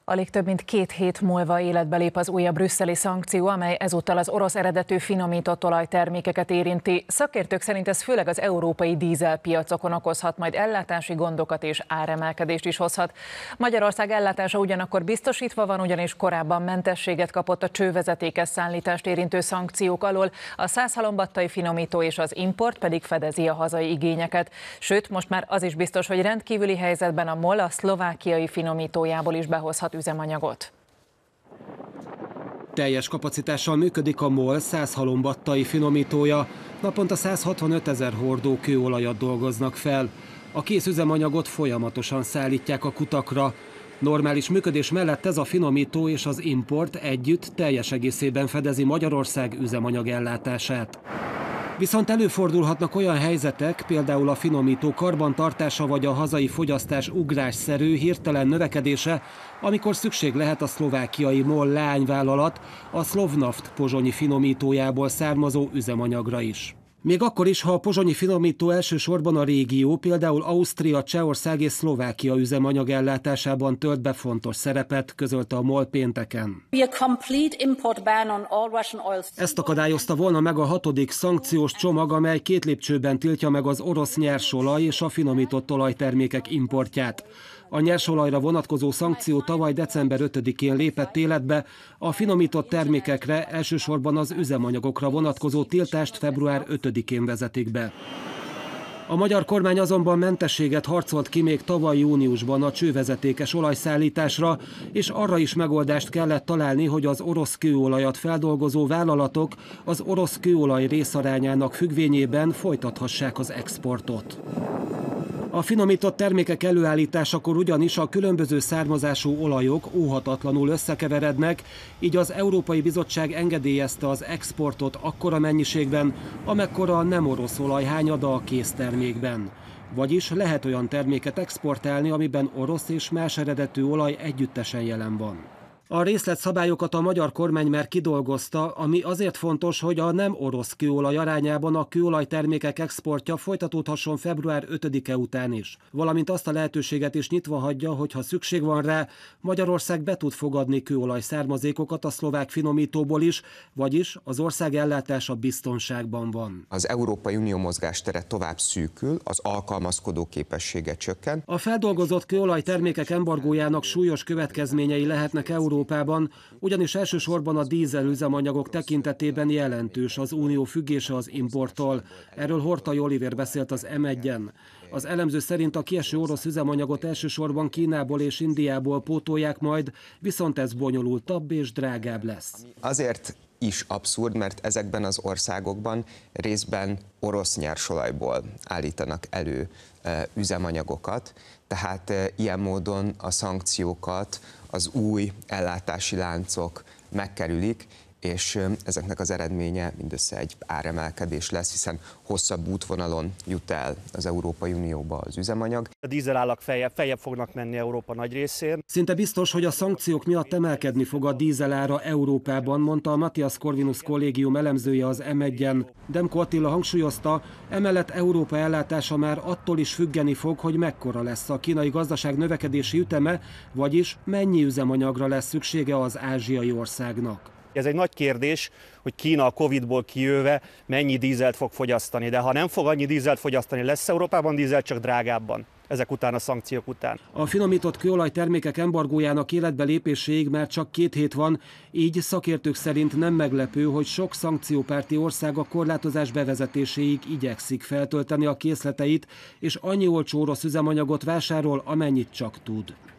Alig több mint 2 hét múlva életbe lép az újabb brüsszeli szankció, amely ezúttal az orosz eredetű finomított olajtermékeket érinti. Szakértők szerint ez főleg az európai dízelpiacokon okozhat majd ellátási gondokat és áremelkedést is hozhat. Magyarország ellátása ugyanakkor biztosítva van, ugyanis korábban mentességet kapott a csővezetékes szállítást érintő szankciók alól, a százhalombattai finomító és az import pedig fedezi a hazai igényeket. Sőt, most már az is biztos, hogy rendkívüli helyzetben a MOL a szlovákiai finomítójából is behozhat üzemanyagot. Teljes kapacitással működik a MOL százhalombattai finomítója. Naponta 165 000 hordó kőolajat dolgoznak fel. A kész üzemanyagot folyamatosan szállítják a kutakra. Normális működés mellett ez a finomító és az import együtt teljes egészében fedezi Magyarország üzemanyagellátását. Viszont előfordulhatnak olyan helyzetek, például a finomító karbantartása vagy a hazai fogyasztás ugrásszerű, hirtelen növekedése, amikor szükség lehet a szlovákiai MOL leányvállalat, a Slovnaft pozsonyi finomítójából származó üzemanyagra is. Még akkor is, ha a pozsonyi finomító elsősorban a régió, például Ausztria, Csehország és Szlovákia üzemanyag ellátásában tölt be fontos szerepet, közölte a MOL pénteken. Ezt akadályozta volna meg a 6. szankciós csomag, amely 2 lépcsőben tiltja meg az orosz nyersolaj és a finomított olajtermékek importját. A nyersolajra vonatkozó szankció tavaly december 5-én lépett életbe, a finomított termékekre, elsősorban az üzemanyagokra vonatkozó tiltást február 5-én vezetik be. A magyar kormány azonban mentességet harcolt ki még tavaly júniusban a csővezetékes olajszállításra, és arra is megoldást kellett találni, hogy az orosz kőolajat feldolgozó vállalatok az orosz kőolaj részarányának függvényében folytathassák az exportot. A finomított termékek előállításakor ugyanis a különböző származású olajok óhatatlanul összekeverednek, így az Európai Bizottság engedélyezte az exportot akkora mennyiségben, amekkora a nem orosz olaj hányada a késztermékben. Vagyis lehet olyan terméket exportálni, amiben orosz és más eredetű olaj együttesen jelen van. A részletszabályokat a magyar kormány már kidolgozta, ami azért fontos, hogy a nem orosz kőolaj arányában a kőolajtermékek exportja folytatódhasson február 5-e után is. Valamint azt a lehetőséget is nyitva hagyja, hogy ha szükség van rá, Magyarország be tud fogadni kőolaj származékokat a szlovák finomítóból is, vagyis az ország ellátása biztonságban van. Az Európai Unió mozgástere tovább szűkül, az alkalmazkodó képessége csökken. A feldolgozott kőolajtermékek embargójának súlyos következményei lehetnek Európában, ugyanis elsősorban a dízel üzemanyagok tekintetében jelentős az unió függése az importtól. Erről Hortai Olivér beszélt az M1-en. Az elemző szerint a kieső orosz üzemanyagot elsősorban Kínából és Indiából pótolják majd, viszont ez bonyolultabb és drágább lesz. Azért is abszurd, mert ezekben az országokban részben orosz nyersolajból állítanak elő üzemanyagokat, tehát ilyen módon a szankciókat az új ellátási láncok megkerülik, és ezeknek az eredménye mindössze egy áremelkedés lesz, hiszen hosszabb útvonalon jut el az Európai Unióba az üzemanyag. A dízelárak feljebb fognak menni Európa nagy részén. Szinte biztos, hogy a szankciók miatt emelkedni fog a dízelára Európában, mondta a Matthias Corvinus kollégium elemzője az M1-en. Demko Attila hangsúlyozta, emellett Európa ellátása már attól is függeni fog, hogy mekkora lesz a kínai gazdaság növekedési üteme, vagyis mennyi üzemanyagra lesz szüksége az ázsiai országnak. Ez egy nagy kérdés, hogy Kína a Covid-ból kijöve mennyi dízelt fog fogyasztani, de ha nem fog annyi dízelt fogyasztani, lesz Európában dízel, csak drágábban, ezek után a szankciók után. A finomított kőolajtermékek embargójának életbe lépéséig már csak 2 hét van, így szakértők szerint nem meglepő, hogy sok szankciópárti ország a korlátozás bevezetéséig igyekszik feltölteni a készleteit, és annyi olcsó orosz üzemanyagot vásárol, amennyit csak tud.